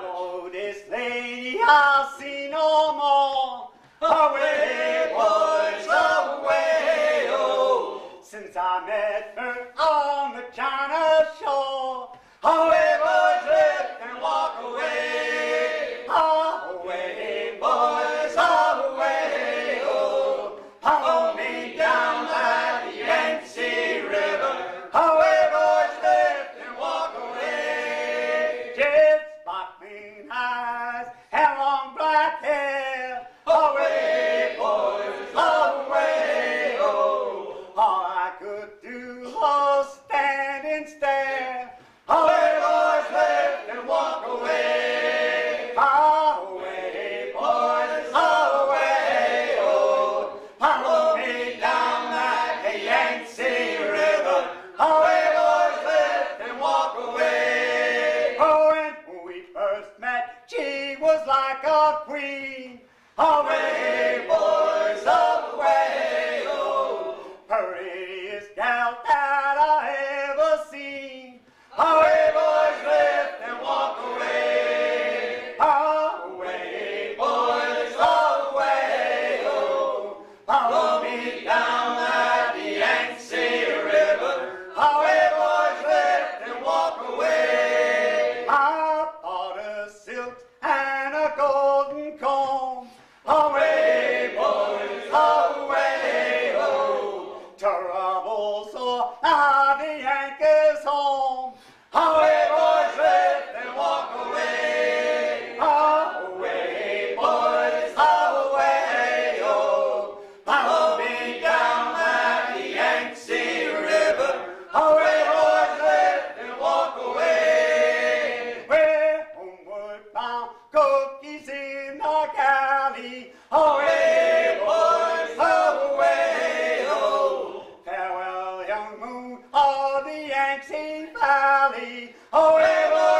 Oh, this lady I'll see no more. Away, boys, away, oh. Since I met her on the China shore. Away, boys, lift and walk away. Away, boys, away, oh. Follow me down by the Yangtze River. Away, boys, lift and walk away. Jet sparkling eyes and long black hair. Away, boys, away, oh. All I could do was stand and stare. Away, boys, lift and walk away. Away, boys, away, oh. Follow me down like the Yangtze River. Away, boys, lift and walk away. Oh, when we first met, she was like a queen. Away, boys, away, oh. Prettiest gal that I ever seen. Away, boys, lift and walk away. Away, boys, away, oh. Follow me down by the Yangtze River. Away, boys, lift and walk away. I bought a silk and a golden comb. Away, boys, away, oh. Trouble so now the Yankees home. Away, boys, lift and walk away. Away, boys, away, oh. Follow me down by the Yangtze River. Away, boys, lift and walk away. We're homeward bound, cookies in the galley. Away, boys, away, oh. Farewell, young moon of the Yangtze Valley. Away, boys.